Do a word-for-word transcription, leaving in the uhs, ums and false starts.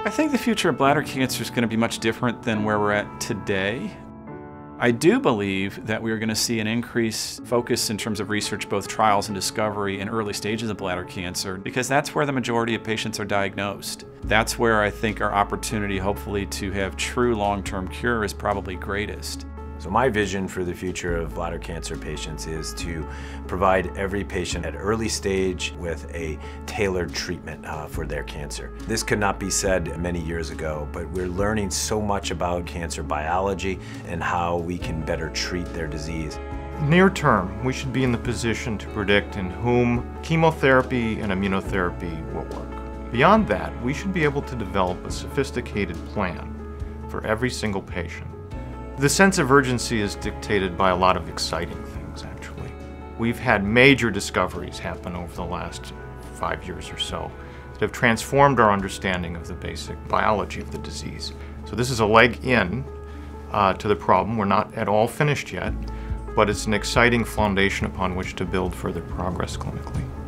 I think the future of bladder cancer is going to be much different than where we're at today. I do believe that we are going to see an increased focus in terms of research, both trials and discovery in early stages of bladder cancer, because that's where the majority of patients are diagnosed. That's where I think our opportunity, hopefully, to have true long-term cure is probably greatest. So my vision for the future of bladder cancer patients is to provide every patient at early stage with a tailored treatment uh, for their cancer. This could not be said many years ago, but we're learning so much about cancer biology and how we can better treat their disease. Near term, we should be in the position to predict in whom chemotherapy and immunotherapy will work. Beyond that, we should be able to develop a sophisticated plan for every single patient. The sense of urgency is dictated by a lot of exciting things, actually. We've had major discoveries happen over the last five years or so that have transformed our understanding of the basic biology of the disease. So this is a leg in uh, to the problem. We're not at all finished yet, but it's an exciting foundation upon which to build further progress clinically.